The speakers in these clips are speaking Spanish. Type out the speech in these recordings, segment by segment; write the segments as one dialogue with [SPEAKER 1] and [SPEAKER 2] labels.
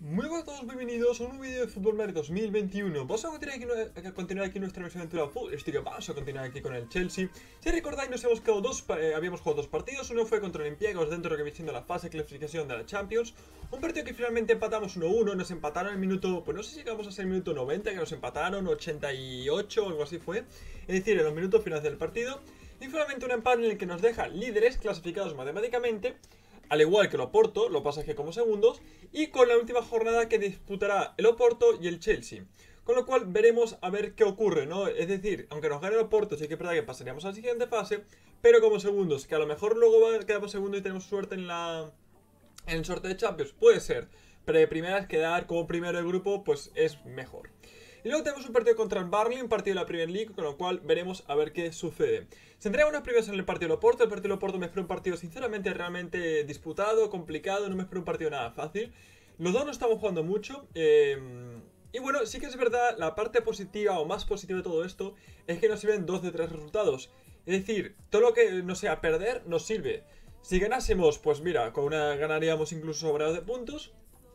[SPEAKER 1] Muy buenas a todos, bienvenidos a un nuevo vídeo de Fútbol Manager 2021. Vamos a continuar aquí nuestra versión aventura fútbol. Vamos a continuar aquí con el Chelsea. Si recordáis, nos hemos quedado habíamos jugado dos partidos. Uno fue contra Olympiacos dentro de lo que viene siendo la fase de clasificación de la Champions. Un partido que finalmente empatamos 1-1. Nos empataron en el minuto, pues no sé si llegamos a ser el minuto 90, que nos empataron, 88 o algo así fue. Es decir, en los minutos finales del partido. Y finalmente un empate en el que nos deja líderes clasificados matemáticamente, al igual que el Oporto, lo pasa es que como segundos, y con la última jornada que disputará el Oporto y el Chelsea. Con lo cual veremos a ver qué ocurre, ¿no? Es decir, aunque nos gane el Oporto, sí que es verdad que pasaríamos a la siguiente fase, pero como segundos, que a lo mejor luego quedamos segundos y tenemos suerte en el sorteo de Champions, puede ser. Pero de primeras quedar como primero de grupo, pues es mejor. Y luego tenemos un partido contra el Burnley, un partido de la Premier League, con lo cual veremos a ver qué sucede. Centrémonos primero en el partido de Oporto. El partido de Oporto me espero un partido sinceramente realmente disputado, complicado, no me espero un partido nada fácil. Los dos no estamos jugando mucho, y bueno, sí que es verdad, la parte positiva o más positiva de todo esto es que nos sirven 2 de 3 resultados. Es decir, todo lo que no sea perder nos sirve. Si ganásemos, pues mira, con una ganaríamos incluso sobrados de puntos.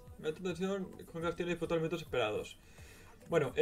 [SPEAKER 1] Con cuestión de disputar los minutos esperados. Bueno,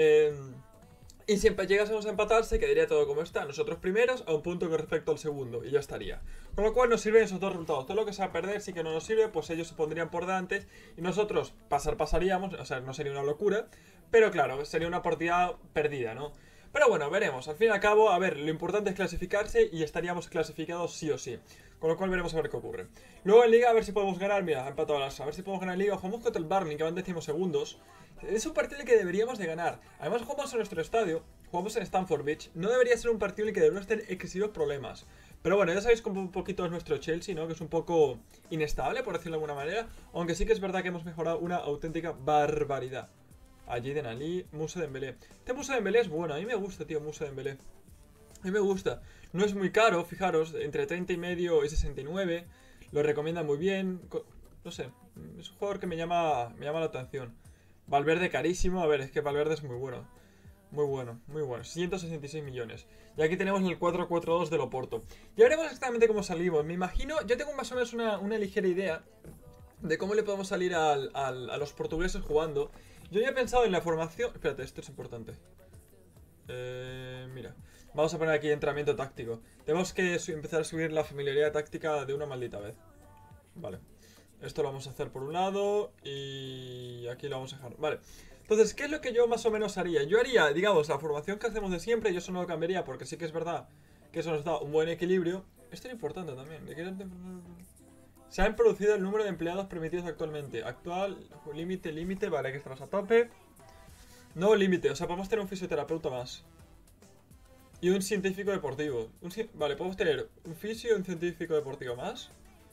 [SPEAKER 1] y si llegásemos a empatar, se quedaría todo como está. Nosotros primeros a un punto con respecto al segundo, y ya estaría. Con lo cual nos sirven esos dos resultados. Todo lo que sea perder sí que no nos sirve, pues ellos se pondrían por delante y nosotros pasaríamos, o sea, no sería una locura, pero claro, sería una partida perdida, ¿no? Pero bueno, veremos. Al fin y al cabo, a ver, lo importante es clasificarse y estaríamos clasificados sí o sí. Con lo cual veremos a ver qué ocurre. Luego en Liga a ver si podemos ganar, mira, empatado a ver si podemos ganar en Liga. Jugamos contra el Burnley, que van 10º. Es un partido en el que deberíamos de ganar. Además jugamos en nuestro estadio, jugamos en Stamford Bridge. No debería ser un partido en el que deberíamos tener excesivos problemas. Pero bueno, ya sabéis como un poquito es nuestro Chelsea, ¿no? Que es un poco inestable, por decirlo de alguna manera. Aunque sí que es verdad que hemos mejorado una auténtica barbaridad. Allí de Nalí, Moussa Dembélé. Este Moussa Dembélé es bueno, a mí me gusta, tío, Moussa Dembélé. A mí me gusta. No es muy caro, fijaros, entre 30 y medio y 69. Lo recomienda muy bien. No sé, es un jugador que me llama la atención. Valverde carísimo, a ver, es que Valverde es muy bueno. Muy bueno, muy bueno. 166 millones. Y aquí tenemos el 4-4-2 del Oporto. Ya veremos exactamente cómo salimos. Me imagino, yo tengo más o menos una ligera idea de cómo le podemos salir a los portugueses jugando. Yo ya he pensado en la formación. Espérate, esto es importante. Mira, vamos a poner aquí entrenamiento táctico. Tenemos que empezar a subir la familiaridad táctica de una maldita vez. Vale. Esto lo vamos a hacer por un lado y aquí lo vamos a dejar. Vale. Entonces, ¿qué es lo que yo más o menos haría? Yo haría, digamos, la formación que hacemos de siempre. Yo eso no lo cambiaría porque sí que es verdad que eso nos da un buen equilibrio. Esto es importante también. Se han producido el número de empleados permitidos actualmente. Actual, límite, vale, que estamos a tope. No límite, o sea, podemos tener un fisioterapeuta más. Y un científico deportivo. Vale, podemos tener un fisio y un científico deportivo más.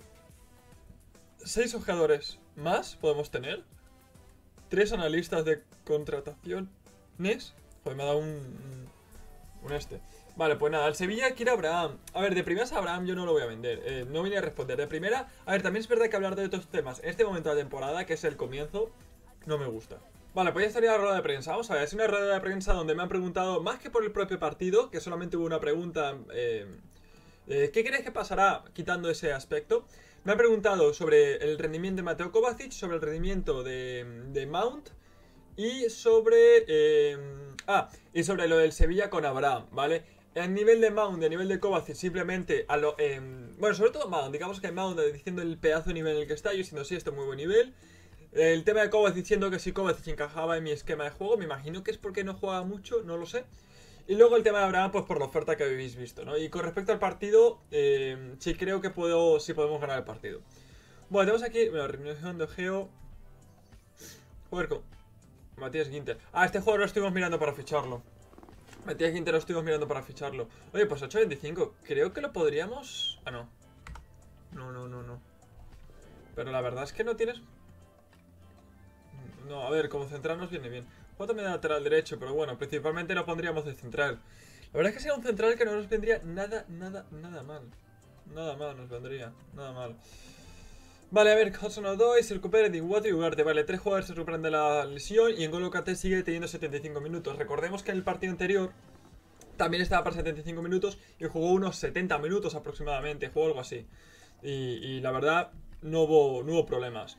[SPEAKER 1] 6 ojeadores más podemos tener. 3 analistas de contrataciones. Joder, me ha dado un este. Vale, pues nada, el Sevilla quiere a Abraham. A ver, de primeras a Abraham yo no lo voy a vender. No vine a responder. De primera, a ver, también es verdad que hablar de otros temas en este momento de la temporada, que es el comienzo, no me gusta. Vale, pues ya estaría la rueda de prensa. Vamos a ver, es una rueda de prensa donde me han preguntado, más que por el propio partido, que solamente hubo una pregunta, ¿qué crees que pasará quitando ese aspecto? Me han preguntado sobre el rendimiento de Mateo Kovacic, sobre el rendimiento de Mount y sobre... y sobre lo del Sevilla con Abraham, ¿vale? A nivel de Mount y a nivel de Kovacic, simplemente bueno, sobre todo Mount, digamos que Mount diciendo el pedazo de nivel en el que está, yo diciendo sí, está muy buen nivel. El tema de Kovacic diciendo que si Kovacic encajaba en mi esquema de juego, me imagino que es porque no juega mucho, no lo sé. Y luego el tema de Abraham, pues por la oferta que habéis visto, ¿no? Y con respecto al partido, sí creo que sí podemos ganar el partido. Bueno, tenemos aquí, la reunión de Geo. Joder, con Matías Ginter. Este jugador lo estuvimos mirando para ficharlo. Matías Ginter lo estuvimos mirando para ficharlo. Oye, pues 8.25, creo que lo podríamos... Ah, no. No. Pero la verdad es que no tienes... No, a ver, como central nos viene bien. Juega también de lateral derecho, pero bueno, principalmente lo pondríamos de central. La verdad es que sería un central que no nos vendría nada mal. Nada mal nos vendría, nada mal. Vale, a ver, Hudson-Odoi se recupera de Iguatu y Ugarte. Vale, 3 jugadores se recuperan de la lesión y N'Golo Kanté sigue teniendo 75 minutos. Recordemos que en el partido anterior también estaba para 75 minutos y jugó unos 70 minutos aproximadamente, jugó algo así. Y la verdad, no hubo problemas.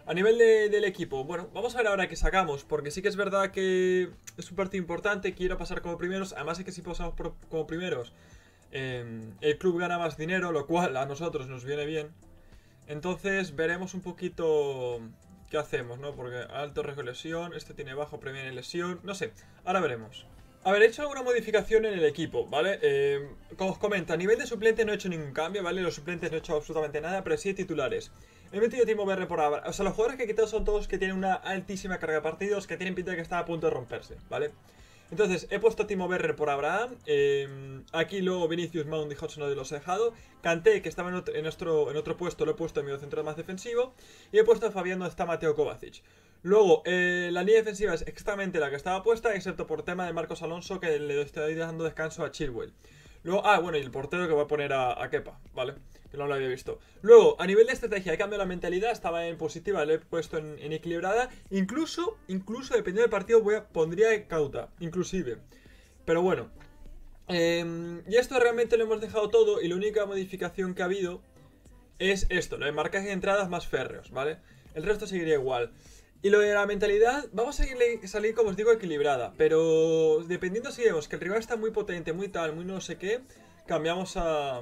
[SPEAKER 1] A nivel del equipo, bueno, vamos a ver ahora qué sacamos, porque sí que es verdad que es un partido importante, quiero pasar como primeros, además es que si pasamos como primeros, el club gana más dinero, lo cual a nosotros nos viene bien. Entonces veremos un poquito qué hacemos, ¿no? Porque alto riesgo de lesión, este tiene bajo, previene lesión, no sé, ahora veremos. A ver, he hecho alguna modificación en el equipo, ¿vale? Como os comento, a nivel de suplente no he hecho ningún cambio, ¿vale? Los suplentes no he hecho absolutamente nada, pero sí titulares. He metido Timo Werner por ahora. O sea, los jugadores que he quitado son todos que tienen una altísima carga de partidos, que tienen pinta de que están a punto de romperse, ¿vale? Entonces, he puesto a Timo Werner por Abraham. Aquí luego Vinicius, Mount y Hudson de los he dejado. Kanté, que estaba en otro puesto, lo he puesto en medio centro más defensivo. Y he puesto a Fabián donde está Mateo Kovacic. Luego, la línea defensiva es exactamente la que estaba puesta, excepto por tema de Marcos Alonso, que le estoy dando descanso a Chilwell. Luego, bueno, y el portero que voy a poner a Kepa, ¿vale? Que no lo había visto. Luego, a nivel de estrategia, he cambiado la mentalidad, estaba en positiva, lo he puesto en equilibrada. Incluso, dependiendo del partido, pondría cauta, inclusive. Pero bueno. Y esto realmente lo hemos dejado todo, y la única modificación que ha habido es esto, lo de marcaje de entradas más férreos, ¿vale? El resto seguiría igual. Y lo de la mentalidad, vamos a salir, como os digo, equilibrada. Pero dependiendo si vemos que el rival está muy potente, muy tal, muy no sé qué, cambiamos a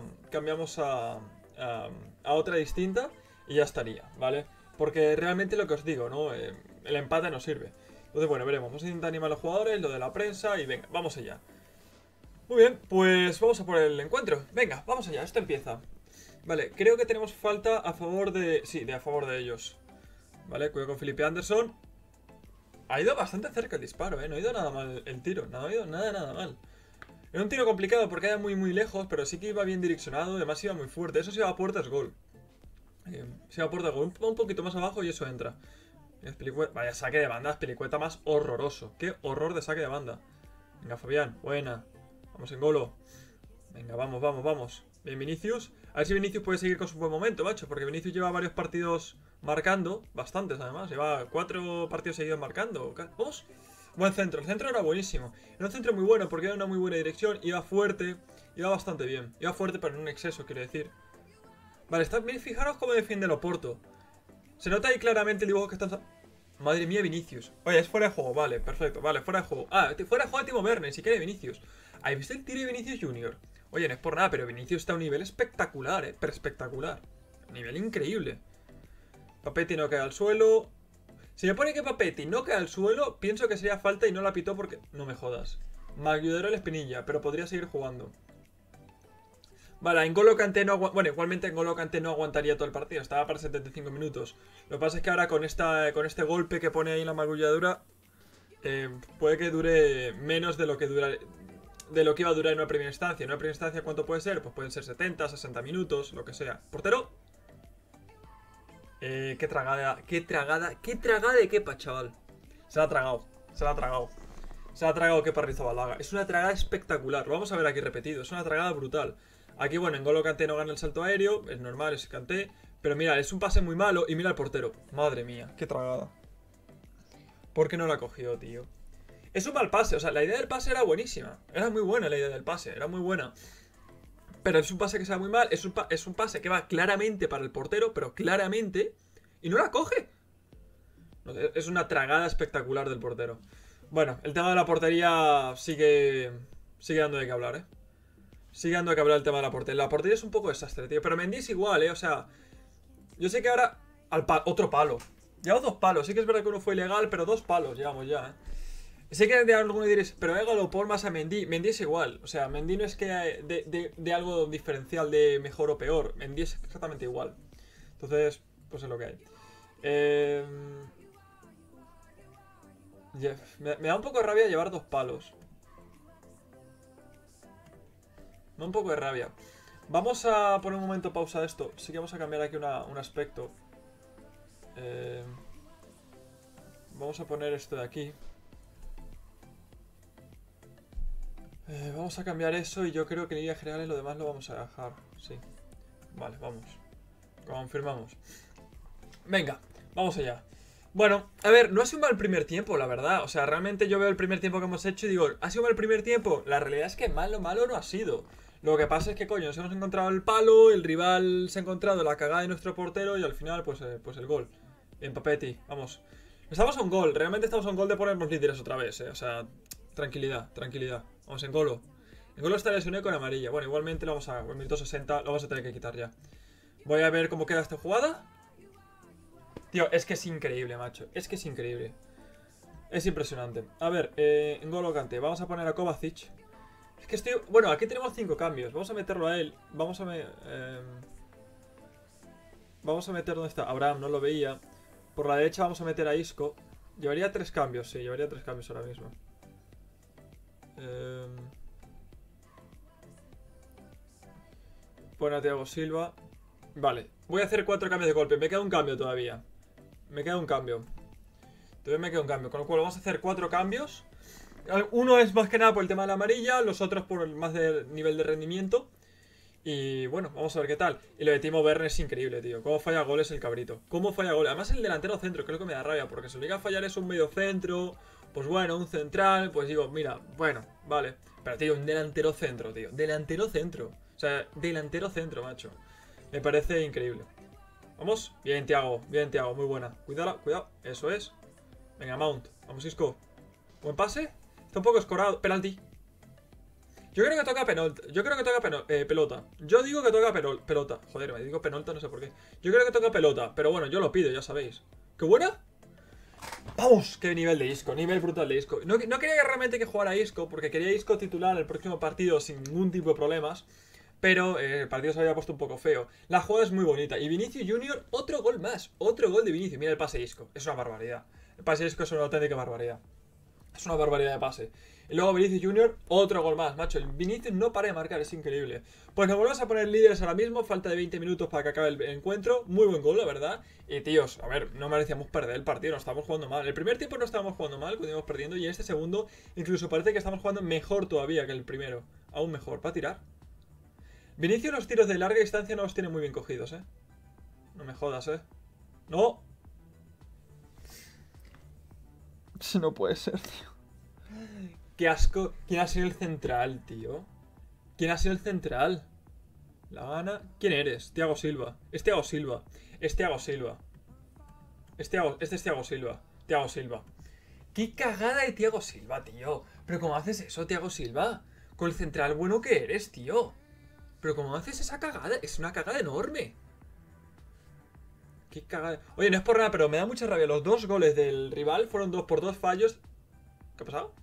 [SPEAKER 1] otra distinta y ya estaría, ¿vale? Porque realmente lo que os digo, ¿no? El empate nos sirve. Entonces, bueno, veremos. Vamos a intentar animar a los jugadores, lo de la prensa y venga, vamos allá. Muy bien, pues vamos a por el encuentro. Venga, vamos allá, esto empieza. Vale, creo que tenemos falta a favor de... Sí, a favor de ellos. Vale, cuidado con Felipe Anderson. Ha ido bastante cerca el disparo, no ha ido nada mal el tiro. No ha ido nada mal. Era un tiro complicado porque era muy lejos, pero sí que iba bien direccionado. Además iba muy fuerte. Eso si va a puerta es gol. Si va a puerta es gol. Un poquito más abajo y eso entra. Vaya saque de banda, Pelicueta más horroroso. Qué horror de saque de banda. Venga, Fabián, buena. Vamos en golo. Venga, vamos. Bien, Vinicius. A ver si Vinicius puede seguir con su buen momento, macho. Porque Vinicius lleva varios partidos marcando. Bastantes, además. Lleva 4 partidos seguidos marcando. ¿Vamos? Buen centro. El centro era buenísimo. Era un centro muy bueno porque era una muy buena dirección. Iba fuerte. Iba bastante bien. Iba fuerte, pero en un exceso, quiero decir. Vale, fijaros cómo defiende el Oporto. Se nota ahí claramente el dibujo que están... Madre mía, Vinicius. Oye, es fuera de juego. Vale, perfecto. Vale, fuera de juego. Fuera de juego de Timo Werner. Si quiere Vinicius. ¿Habéis visto el tiro de Vinicius Junior? Oye, no es por nada, pero Vinicius está a un nivel espectacular, pero espectacular. Nivel increíble. Papetti no cae al suelo. Si me pone que Papetti no cae al suelo, pienso que sería falta y no la pitó porque... No me jodas. Me ayudará el espinilla, pero podría seguir jugando. Vale, N'Golo Kanté no bueno, igualmente N'Golo Kanté no aguantaría todo el partido. Estaba para 75 minutos. Lo que pasa es que ahora con este golpe que pone ahí en la magulladura, puede que dure menos de lo que iba a durar en una primera instancia. En una primera instancia, ¿cuánto puede ser? Pues pueden ser 70, 60 minutos, lo que sea. ¿Portero? Qué tragada de Kepa, chaval. Se la ha tragado Kepa Arrizabalaga. Es una tragada espectacular. Lo vamos a ver aquí repetido. Es una tragada brutal. Aquí, bueno, N'Golo Kanté no gana el salto aéreo. Es normal, es Kanté. Pero mira, es un pase muy malo. Y mira el portero. Madre mía, qué tragada. ¿Por qué no la cogió, tío? Es un mal pase, o sea, la idea del pase era buenísima. Era muy buena la idea del pase, era muy buena. Pero es un pase que se va muy mal. Es un pase que va claramente para el portero, pero claramente. Y no la coge. Es una tragada espectacular del portero. Bueno, el tema de la portería sigue dando de qué hablar, Sigue dando de qué hablar el tema de la portería. La portería es un poco desastre, tío. Pero Mendy es igual, o sea... Yo sé que ahora... otro palo. Llevamos 2 palos. Sí que es verdad que uno fue ilegal, pero 2 palos llevamos ya, Sé que de alguno diréis, pero hágalo por más a Mendy. Mendy es igual. O sea, Mendy no es que de algo diferencial de mejor o peor. Mendy es exactamente igual. Entonces, pues es lo que hay. Me da un poco de rabia llevar 2 palos. Me da un poco de rabia. Vamos a poner un momento pausa a esto. Sí que vamos a cambiar aquí un aspecto. Vamos a poner esto de aquí. Vamos a cambiar eso y yo creo que en líneas generales lo demás lo vamos a dejar. Sí. Vale, vamos. Confirmamos. Venga, vamos allá. Bueno, a ver, no ha sido un mal primer tiempo, la verdad. O sea, realmente yo veo el primer tiempo que hemos hecho y digo, ¿ha sido un mal primer tiempo? La realidad es que malo no ha sido. Lo que pasa es que, coño, nos hemos encontrado el palo, el rival se ha encontrado la cagada de nuestro portero y al final, pues el gol. Bien, Papetti, vamos. Estamos a un gol, realmente estamos a un gol de ponernos líderes otra vez, O sea, tranquilidad, tranquilidad. Vamos, N'Golo. N'Golo está lesionado con amarilla. Bueno, igualmente lo vamos a... En minuto 60 lo vamos a tener que quitar ya. Voy a ver cómo queda esta jugada. Tío, es que es increíble, macho. Es que es increíble. Es impresionante. A ver, N'Golo Kanté. Vamos a poner a Kovacic. Es que estoy... Bueno, aquí tenemos 5 cambios. Vamos a meterlo a él. Vamos a meter... ¿Dónde está? Abraham, no lo veía. Por la derecha vamos a meter a Isco. Llevaría 3 cambios, sí. Llevaría 3 cambios ahora mismo. Pon a Thiago Silva. Vale. Voy a hacer 4 cambios de golpe. Me queda un cambio todavía. Me queda un cambio. Todavía me queda un cambio. Con lo cual vamos a hacer 4 cambios. Uno es más que nada por el tema de la amarilla. Los otros por el más de nivel de rendimiento. Y bueno, vamos a ver qué tal. Y lo de Timo Werner es increíble, tío. Cómo falla goles el cabrito. Cómo falla goles. Además el delantero centro, creo que me da rabia. Porque se obliga a fallar es un medio centro. Pues bueno, un central. Pues digo, mira, bueno, vale. Pero tío, un delantero centro, tío. Delantero centro. O sea, delantero centro, macho. Me parece increíble. Vamos. Bien, Thiago. Bien, Thiago. Muy buena. Cuidado, cuidado. Eso es. Venga, Mount. Vamos, Isco. Buen pase. Está un poco escorado. Penalti. Yo creo que toca pelota. Yo creo que toca pelota. Yo digo que toca pelota. Joder, me digo penalta, no sé por qué. Yo creo que toca pelota. Pero bueno, yo lo pido, ya sabéis. ¡Qué buena! ¡Vamos! ¡Qué nivel de Isco! Nivel brutal de Isco. No quería realmente que jugara Isco, porque quería Isco titular en el próximo partido sin ningún tipo de problemas. Pero el partido se había puesto un poco feo. La jugada es muy bonita. Y Vinicius Junior, otro gol más. Otro gol de Vinicius. Mira el pase de Isco. Es una barbaridad. El pase de Isco es una auténtica barbaridad. Es una barbaridad de pase. Y luego Vinicius Junior, otro gol más, macho. El Vinicius no para de marcar, es increíble. Pues nos volvemos a poner líderes ahora mismo. Falta de 20 minutos para que acabe el encuentro. Muy buen gol, la verdad. Y tíos, a ver, no merecíamos perder el partido. No estábamos jugando mal. El primer tiempo no estábamos jugando mal, cuando íbamos perdiendo. Y en este segundo, incluso parece que estamos jugando mejor todavía que el primero. Aún mejor. ¿Va a tirar? Vinicius los tiros de larga distancia no los tiene muy bien cogidos, No me jodas, ¡No! Eso no puede ser, tío. ¡Qué asco! ¿Quién ha sido el central, tío? ¿Quién ha sido el central? La gana. ¿Quién eres? Thiago Silva. Es Thiago Silva. Es Thiago Silva. Este es Thiago Silva. Thiago Silva. ¡Qué cagada de Thiago Silva, tío! ¿Pero cómo haces eso, Thiago Silva? Con el central bueno que eres, tío. ¿Pero cómo haces esa cagada? Es una cagada enorme. ¡Qué cagada! Oye, no es por nada, pero me da mucha rabia. Los 2 goles del rival fueron 2 por 2 fallos. ¿Qué ha pasado?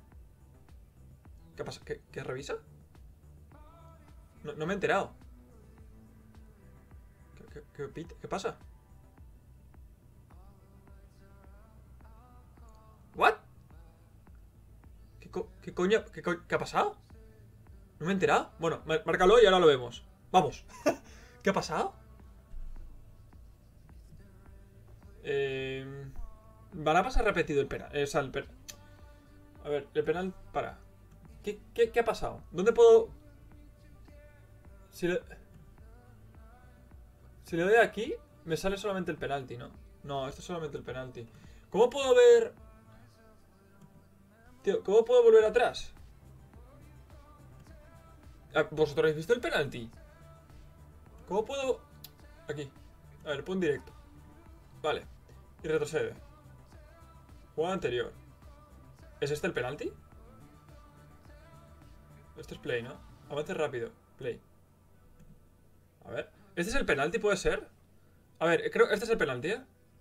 [SPEAKER 1] ¿Qué pasa? ¿Qué revisa? No me he enterado. ¿Qué pasa? ¿What? ¿Qué coño? ¿Qué ha pasado? No me he enterado. Bueno, márcalo y ahora lo vemos. Vamos. ¿Qué ha pasado? Van a pasar repetido el penal. O sea, a ver, el penal. Para. ¿Qué ha pasado? ¿Dónde puedo...? Si le doy aquí, me sale solamente el penalti, ¿no? No, esto es solamente el penalti. ¿Cómo puedo ver...? Tío, ¿cómo puedo volver atrás? ¿Vosotros habéis visto el penalti? ¿Cómo puedo...? Aquí. A ver, pon directo. Vale. Y retrocede. Jugada anterior. ¿Es este el penalti? Esto es play, ¿no? Avance rápido. Play. A ver. ¿Este es el penalti? ¿Puede ser? A ver, creo que este es el penalti,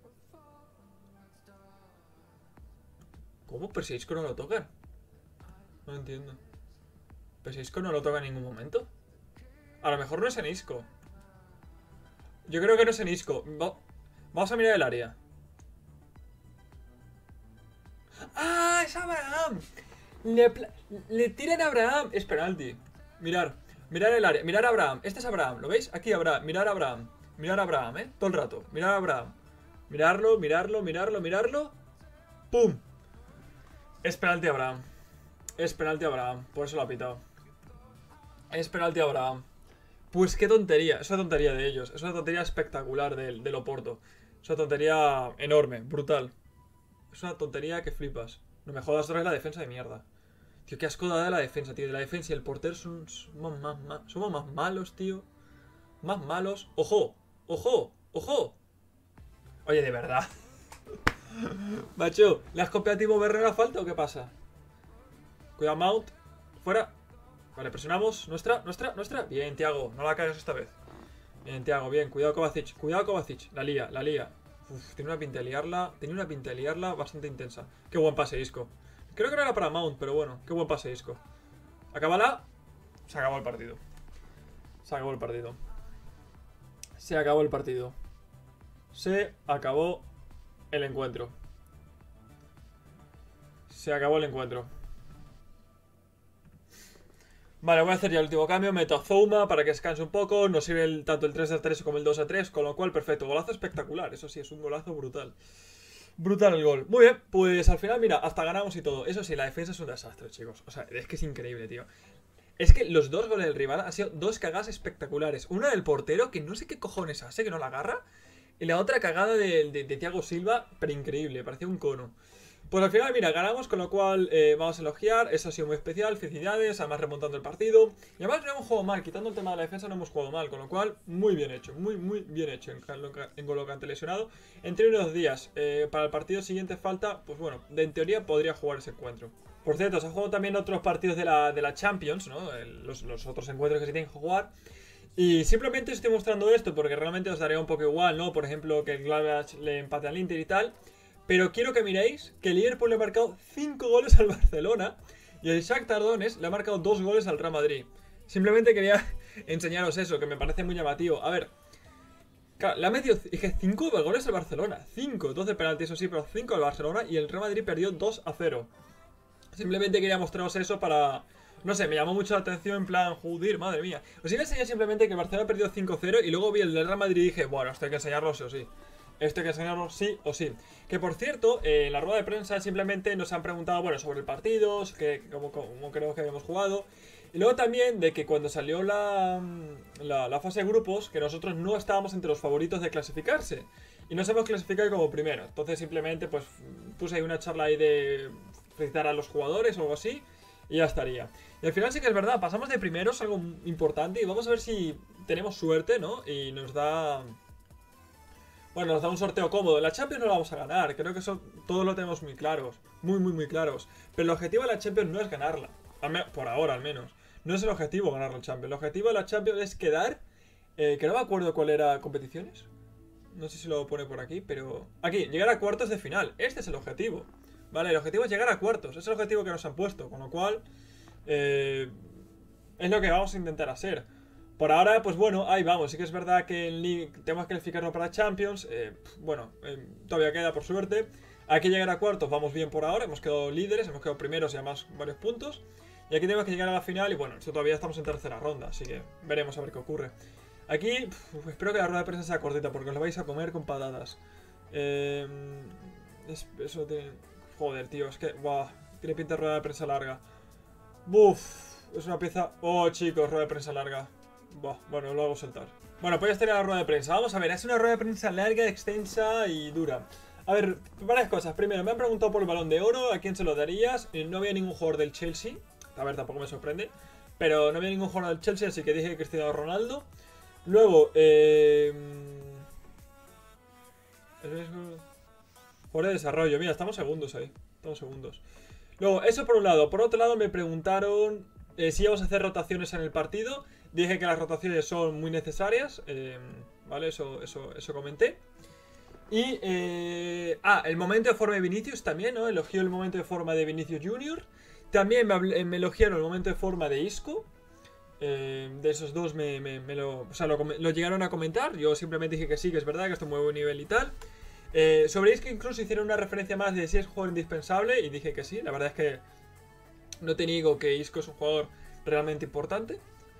[SPEAKER 1] ¿Cómo? ¿Pero si Isco no lo tocan? No entiendo. ¿Pero si Isco no lo toca en ningún momento? A lo mejor no es en Isco. Yo creo que no es en Isco. Vamos a mirar el área. ¡Ah! ¡Es Abraham! Le tiran a Abraham. Es penalti. Mirar el área. Mirar a Abraham. Este es Abraham. ¿Lo veis? Aquí Abraham. Mirar a Abraham. Mirar a Abraham, todo el rato. Mirar a Abraham. Mirarlo. ¡Pum! Es penalti a Abraham. Es penalti a Abraham. Por eso lo ha pitado. Es penalti a Abraham. Pues qué tontería. Es una tontería de ellos. Es una tontería espectacular del Oporto. Es una tontería enorme, brutal. Es una tontería que flipas. No me jodas otra vez la defensa de mierda. Tío, qué asco da de la defensa, tío. De la defensa y el portero somos más malos, tío. Más malos. ¡Ojo! ¡Ojo! ¡Ojo! Oye, de verdad. Macho, ¿le has copiado a Timo Werner a falta o qué pasa? Cuidado, Mount. Fuera. Vale, presionamos. Nuestra. Bien, Thiago, no la cagas esta vez. Bien, Thiago, bien. Cuidado, Kovacic. Cuidado, Kovacic. La lía. Uf, tiene una pinta de liarla. Tiene una pinta de liarla bastante intensa. Qué buen pase, Isco. Creo que no era para Mount, pero bueno. Qué buen pase, Isco. Acábala. Se acabó el partido. Se acabó el partido. Se acabó el partido. Se acabó el encuentro. Se acabó el encuentro. Vale, voy a hacer ya el último cambio. Meto a Zouma para que descanse un poco. Nos sirve tanto el 3-3 como el 2-3. Con lo cual, perfecto. Golazo espectacular. Eso sí, es un golazo brutal. Brutal el gol. Muy bien, pues al final, mira, hasta ganamos y todo. Eso sí, la defensa es un desastre, chicos. O sea, es que es increíble, tío. Es que los dos goles del rival han sido dos cagadas espectaculares. Una del portero, que no sé qué cojones hace, que no la agarra. Y la otra cagada de Thiago Silva, pero increíble, parecía un cono. Pues al final, mira, ganamos, con lo cual vamos a elogiar. Eso ha sido muy especial, felicidades, además remontando el partido. Y además no hemos jugado mal, quitando el tema de la defensa no hemos jugado mal. Con lo cual, muy bien hecho, muy bien hecho en colocante lesionado. Entre unos días, para el partido siguiente falta, pues bueno, en teoría podría jugar ese encuentro. Por cierto, se han jugado también otros partidos de la Champions, ¿no? Los otros encuentros que se tienen que jugar. Y simplemente estoy mostrando esto porque realmente os daría un poco igual, ¿no? Por ejemplo, que el Gladbach le empate al Inter y tal. Pero quiero que miréis que el Liverpool le ha marcado 5 goles al Barcelona y el Shakhtar Donetsk le ha marcado 2 goles al Real Madrid. Simplemente quería enseñaros eso, que me parece muy llamativo. A ver, claro, le ha metido 5 goles al Barcelona. 5, 12 penaltis, eso sí, pero 5 al Barcelona y el Real Madrid perdió 2-0. Simplemente quería mostraros eso para... No sé, me llamó mucho la atención en plan, joder, madre mía. Os iba a enseñar simplemente que el Barcelona perdió 5-0 y luego vi el del Real Madrid y dije, bueno, esto hay que enseñarlo sí o sí. Esto hay que enseñarlo sí o sí. Que por cierto, en la rueda de prensa simplemente nos han preguntado, bueno, sobre el partido, que cómo creo que habíamos jugado. Y luego también de que cuando salió la fase de grupos, que nosotros no estábamos entre los favoritos de clasificarse. Y nos hemos clasificado como primero. Entonces simplemente pues puse ahí una charla ahí de felicitar a los jugadores o algo así. Y ya estaría. Y al final sí que es verdad, pasamos de primeros, algo importante. Y vamos a ver si tenemos suerte, ¿no? Y nos da... Bueno, nos da un sorteo cómodo. En la Champions no la vamos a ganar. Creo que eso todos lo tenemos muy claros. Muy claros. Pero el objetivo de la Champions no es ganarla. Por ahora, al menos. No es el objetivo ganar la Champions. El objetivo de la Champions es quedar... que no me acuerdo cuál era competiciones. No sé si lo pone por aquí, pero... Aquí, llegar a cuartos de final. Este es el objetivo. Vale, el objetivo es llegar a cuartos. Es el objetivo que nos han puesto. Con lo cual... es lo que vamos a intentar hacer. Por ahora, pues bueno, ahí vamos. Sí que es verdad que tenemos que calificarnos para Champions. Todavía queda por suerte. Hay que llegar a cuartos, vamos bien por ahora. Hemos quedado líderes, hemos quedado primeros y además varios puntos. Y aquí tenemos que llegar a la final y bueno, esto todavía estamos en tercera ronda. Así que veremos a ver qué ocurre. Aquí, espero que la rueda de prensa sea cortita porque os la vais a comer con patatas. Eso tiene... Joder, tío, es que... Buah, tiene pinta de rueda de prensa larga. Buf, es una pieza... Oh, chicos, rueda de prensa larga. Bueno, lo hago saltar. Bueno, pues ya estaría la rueda de prensa. Vamos a ver, es una rueda de prensa larga, extensa y dura. A ver, varias cosas. Primero, me han preguntado por el Balón de Oro, ¿a quién se lo darías? No había ningún jugador del Chelsea. A ver, tampoco me sorprende. Pero no había ningún jugador del Chelsea, así que dije Cristiano Ronaldo. Luego, Jugador de desarrollo, mira, estamos segundos ahí. Estamos segundos. Luego, eso por un lado. Por otro lado, me preguntaron si íbamos a hacer rotaciones en el partido. Dije que las rotaciones son muy necesarias. Vale, eso comenté. Y, el momento de forma de Vinicius también, ¿no? Elogió el momento de forma de Vinicius Junior. También me elogiaron el momento de forma de Isco. De esos dos lo llegaron a comentar. Yo simplemente dije que sí, que es verdad, que está en muy buen nivel y tal. Sobre Isco incluso hicieron una referencia más de si es un jugador indispensable. Y dije que sí, la verdad es que no te niego que Isco es un jugador realmente importante.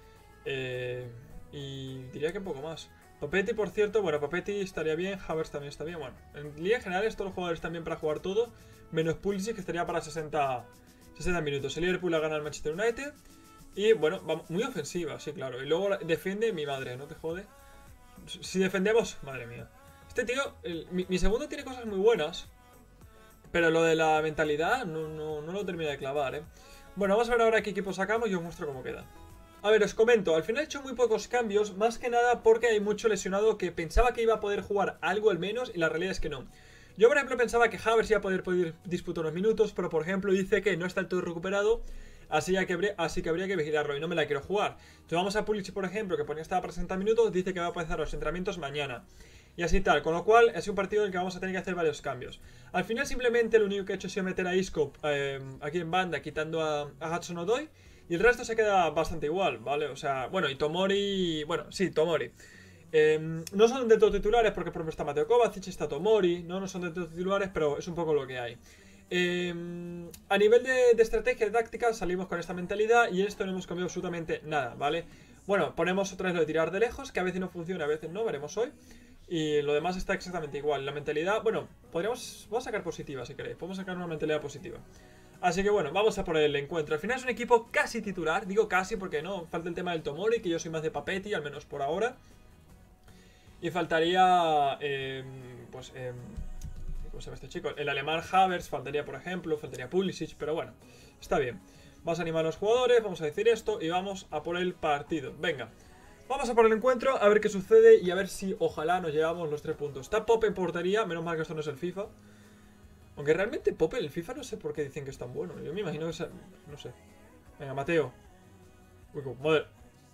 [SPEAKER 1] Y diría que un poco más. Papetti, por cierto, bueno, Papetti estaría bien, Havertz también está bien. Bueno, en líneas generales todos los jugadores están bien para jugar todo, menos Pulisic, que estaría para 60 minutos. El Liverpool ha ganado al Manchester United. Y bueno, vamos, muy ofensiva, sí, claro. Y luego defiende mi madre, no te jode. Si defendemos, madre mía. Este tío, mi segundo tiene cosas muy buenas, pero lo de la mentalidad no lo termina de clavar, Bueno, vamos a ver ahora qué equipo sacamos y os muestro cómo queda. A ver, os comento, al final he hecho muy pocos cambios, más que nada porque hay mucho lesionado que pensaba que iba a poder jugar algo al menos y la realidad es que no. Yo, por ejemplo, pensaba que Havertz iba a poder disputar unos minutos, pero por ejemplo dice que no está del todo recuperado, así que habría que vigilarlo y no me la quiero jugar. Entonces vamos a Pulisic, por ejemplo, que ponía estaba para 60 minutos, dice que va a empezar los entrenamientos mañana. Y así tal, con lo cual es un partido en el que vamos a tener que hacer varios cambios. Al final simplemente lo único que he hecho ha sido meter a Isco aquí en banda, quitando a Hudson-Odoi. Y el resto se queda bastante igual, ¿vale? O sea, bueno, y Tomori... Bueno, sí, Tomori. No son de todo titulares porque por ejemplo está Mateo Kovacic, está Tomori. No son de todo titulares, pero es un poco lo que hay. A nivel de estrategia, de táctica, salimos con esta mentalidad y esto no hemos cambiado absolutamente nada, ¿vale? Bueno, ponemos otra vez lo de tirar de lejos, que a veces no funciona, a veces no, veremos hoy. Y lo demás está exactamente igual. La mentalidad, bueno, vamos a sacar positiva si queréis. Podemos sacar una mentalidad positiva. Así que bueno, vamos a por el encuentro. Al final es un equipo casi titular. Digo casi porque no, falta el tema del Tomori, que yo soy más de Papetti, al menos por ahora. Y faltaría, ¿cómo se llama este chico? El alemán Havertz faltaría, por ejemplo, faltaría Pulisic, pero bueno, está bien. Vamos a animar a los jugadores, vamos a decir esto y vamos a por el partido. Venga. Vamos a por el encuentro, a ver qué sucede y a ver si ojalá nos llevamos los 3 puntos. Está Pope en portería, menos mal que esto no es el FIFA. Aunque realmente Pope en el FIFA no sé por qué dicen que es tan bueno. Yo me imagino que es... no sé. Venga, Mateo. Uy, madre.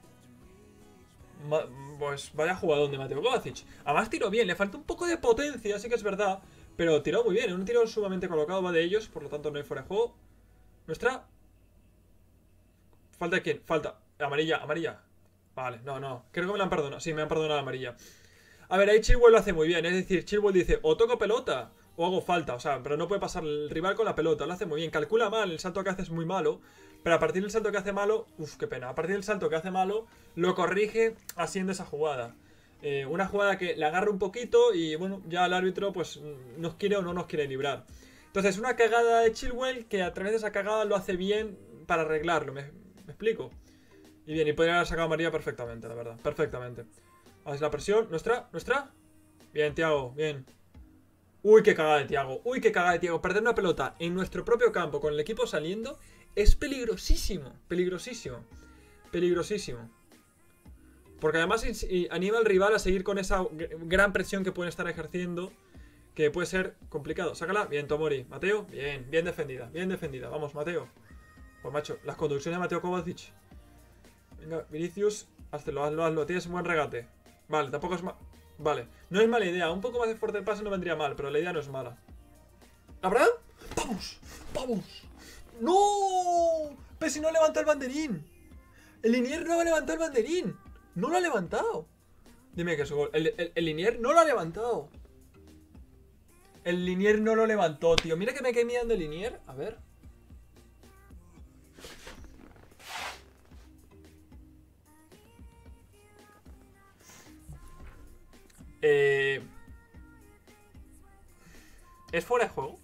[SPEAKER 1] Pues vaya jugadón de Mateo Kovacic. Además tiró bien, le falta un poco de potencia, sí que es verdad. Pero tiró muy bien, un tiro sumamente colocado va de ellos, por lo tanto no hay fuera de juego. Nuestra... ¿Falta de quién? Falta. Amarilla, amarilla. Vale, no. Creo que me la han perdonado. Sí, me han perdonado la amarilla. A ver, ahí Chilwell lo hace muy bien. Es decir, Chilwell dice, o toco pelota o hago falta. O sea, pero no puede pasar el rival con la pelota. Lo hace muy bien. Calcula mal, el salto que hace es muy malo. Pero a partir del salto que hace malo... Uf, qué pena. A partir del salto que hace malo, lo corrige haciendo esa jugada. Una jugada que le agarra un poquito y, bueno, ya el árbitro, pues, nos quiere o no nos quiere librar. Entonces, una cagada de Chilwell que a través de esa cagada lo hace bien para arreglarlo. ¿Me explico? Y bien, y podría haber sacado a María perfectamente, la verdad. Perfectamente. Vamos a la presión. ¿Nuestra? Bien, Thiago, bien. Uy, qué cagada de Thiago. Uy, qué cagada de Thiago. Perder una pelota en nuestro propio campo con el equipo saliendo es peligrosísimo. Peligrosísimo. Peligrosísimo. Porque además anima al rival a seguir con esa gran presión que pueden estar ejerciendo. Que puede ser complicado. Sácala. Bien, Tomori. Mateo. Bien, bien defendida. Bien defendida. Vamos, Mateo. Pues macho, las conducciones de Mateo Kovacic. Venga, Vinicius, hazlo, tienes un buen regate. Vale, tampoco es mal. Vale, no es mala idea, un poco más de fuerte el pase no vendría mal, pero la idea no es mala. ¿Abraham? ¡Vamos! ¡Vamos! ¡No! Pero si no levanta el banderín. El Linier no va a levantar el banderín. No lo ha levantado. Dime que es gol. El Linier no lo ha levantado. El Linier no lo levantó, tío. Mira que me quedé mirando el Linier. A ver. ¿Es fuera de juego?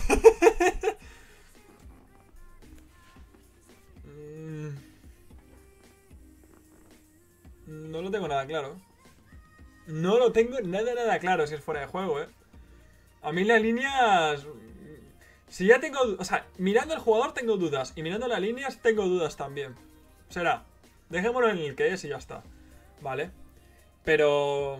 [SPEAKER 1] No lo tengo nada claro. No lo tengo nada claro si es fuera de juego, A mí las líneas... Si ya tengo... O sea, mirando al jugador tengo dudas. Y mirando las líneas tengo dudas también. Será. Dejémoslo en el que es y ya está. Vale. Pero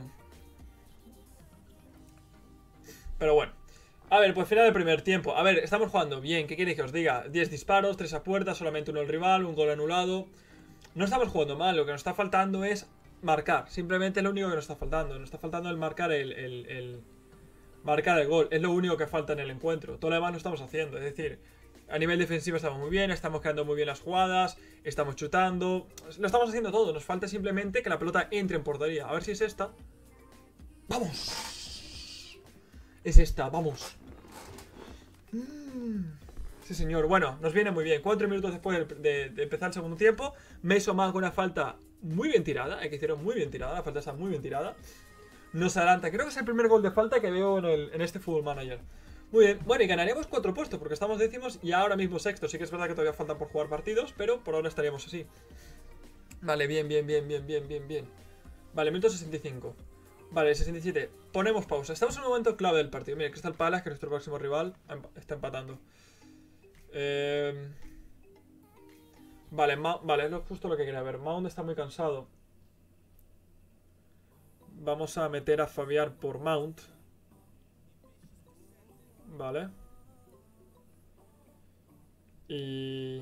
[SPEAKER 1] bueno. A ver, pues final del primer tiempo. A ver, estamos jugando bien. ¿Qué queréis que os diga? 10 disparos, 3 a puerta, solamente uno al rival, un gol anulado. No estamos jugando mal. Lo que nos está faltando es marcar. Simplemente es lo único que nos está faltando. Nos está faltando el marcar marcar el gol. Es lo único que falta en el encuentro. Todo lo demás lo estamos haciendo. Es decir, a nivel defensivo estamos muy bien. Estamos quedando muy bien las jugadas. Estamos chutando. Lo estamos haciendo todo. Nos falta simplemente que la pelota entre en portería. A ver si es esta. ¡Vamos! Es esta, vamos. Sí, señor. Bueno, nos viene muy bien. 4 minutos después de empezar el segundo tiempo. Mason Mount con una falta muy bien tirada. Hay que decirlo, muy bien tirada. La falta está muy bien tirada. Nos adelanta. Creo que es el primer gol de falta que veo en este Football Manager. Muy bien. Bueno, y ganaremos 4 puestos porque estamos décimos y ahora mismo sexto. Sí que es verdad que todavía faltan por jugar partidos, pero por ahora estaríamos así. Vale, bien. Vale, minuto 65. Vale, 67. Ponemos pausa. Estamos en un momento clave del partido. Mira, Crystal Palace, que nuestro próximo rival, está empatando. Vale, vale, es justo lo que quería ver. Mount está muy cansado. Vamos a meter a Fabián por Mount. Vale. Y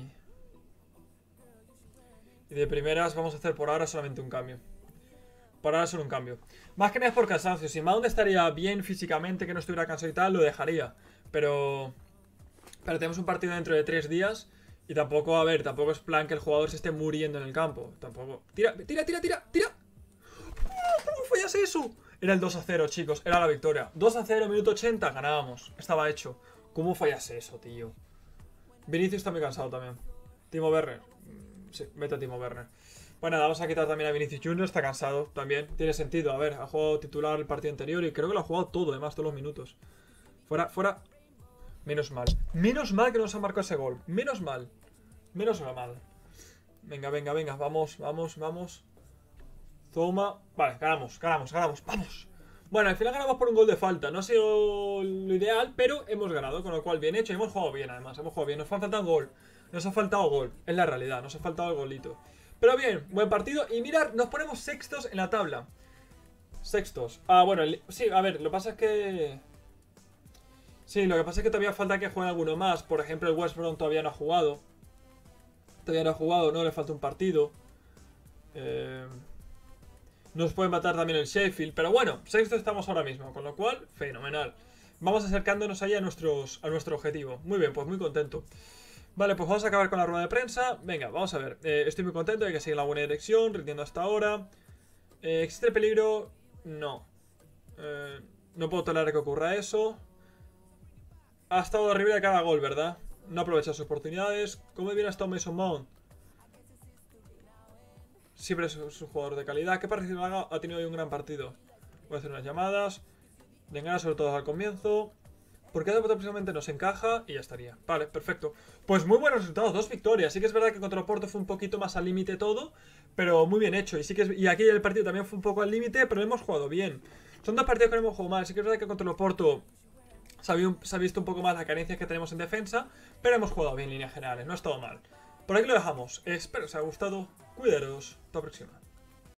[SPEAKER 1] de primeras vamos a hacer por ahora solamente un cambio. Por ahora solo un cambio. Más que nada es por cansancio. Si Mount estaría bien físicamente, que no estuviera cansado y tal, lo dejaría. Pero tenemos un partido dentro de 3 días. Y tampoco, a ver, tampoco es plan que el jugador se esté muriendo en el campo. Tampoco. ¡Tira, tira, tira, tira! ¡Tira! ¿Cómo fallas eso? Era el 2-0, chicos. Era la victoria. 2-0, minuto 80, ganábamos. Estaba hecho. ¿Cómo fallas eso, tío? Vinicius está muy cansado también. Timo Werner. Sí, vete a Timo Werner. Bueno, nada, vamos a quitar también a Vinicius Junior. Está cansado también. Tiene sentido. A ver, ha jugado titular el partido anterior y creo que lo ha jugado todo, además, todos los minutos. Fuera, fuera. Menos mal. Menos mal que no se ha marcado ese gol. Menos mal. Menos mal. Venga, venga, venga. Vamos, vamos, vamos. Toma. Vale, ganamos, ganamos, ganamos. ¡Vamos! Bueno, al final ganamos por un gol de falta. No ha sido lo ideal, pero hemos ganado. Con lo cual, bien hecho. Y hemos jugado bien, además. Hemos jugado bien. Nos ha faltado un gol. Nos ha faltado gol. Es la realidad. Nos ha faltado el golito. Pero bien, buen partido. Y mirad, nos ponemos sextos en la tabla. Sextos. Ah, bueno, sí, a ver, lo que pasa es que... Sí, lo que pasa es que todavía falta que juegue alguno más. Por ejemplo, el West Brom todavía no ha jugado. Todavía no ha jugado, no, le falta un partido. Nos puede matar también el Sheffield. Pero bueno, sexto estamos ahora mismo. Con lo cual, fenomenal. Vamos acercándonos ahí a nuestro objetivo. Muy bien, pues muy contento. Vale, pues vamos a acabar con la rueda de prensa. Venga, vamos a ver. Estoy muy contento, hay que seguir en la buena dirección, rindiendo hasta ahora. ¿Existe peligro? No. No puedo tolerar que ocurra eso. Ha estado arriba de cada gol, ¿verdad? No aprovecha sus oportunidades. ¿Cómo bien ha estado Mason Mount? Siempre es un jugador de calidad. ¿Qué parecido ha tenido hoy un gran partido? Voy a hacer unas llamadas. De ganas sobre todo al comienzo. Porque precisamente nos encaja y ya estaría. Vale, perfecto. Pues muy buenos resultados, 2 victorias. Sí que es verdad que contra el Porto fue un poquito más al límite todo, pero muy bien hecho. Y aquí el partido también fue un poco al límite, pero hemos jugado bien. Son 2 partidos que no hemos jugado mal. Sí que es verdad que contra el Porto se ha visto un poco más las carencias que tenemos en defensa, pero hemos jugado bien en líneas generales, no ha estado mal. Por aquí lo dejamos. Espero que os haya gustado. Cuidaros. Hasta la próxima.